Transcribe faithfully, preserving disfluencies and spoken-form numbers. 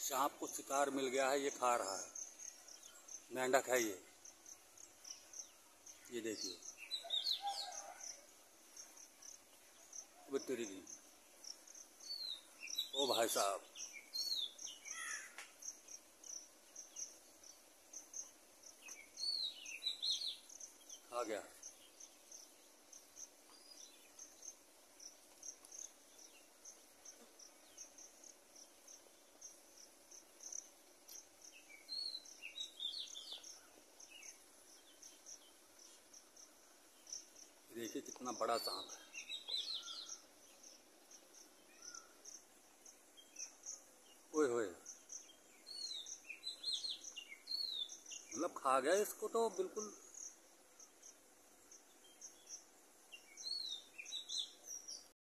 सांप को शिकार मिल गया है, ये खा रहा है। मेंढक है ये ये देखिए तेरी की। ओ भाई साहब, खा गया। देखिए कितना बड़ा सांप है। ओए होए, मतलब खा गया इसको तो बिल्कुल।